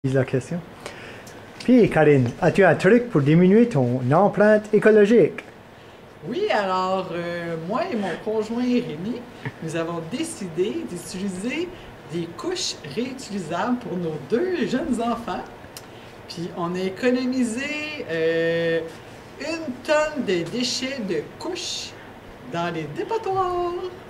la question. Puis, Karine, as-tu un truc pour diminuer ton empreinte écologique? Oui, alors moi et mon conjoint Rémi, nous avons décidé d'utiliser des couches réutilisables pour nos deux jeunes enfants. Puis on a économisé 1 tonne de déchets de couches dans les dépotoirs.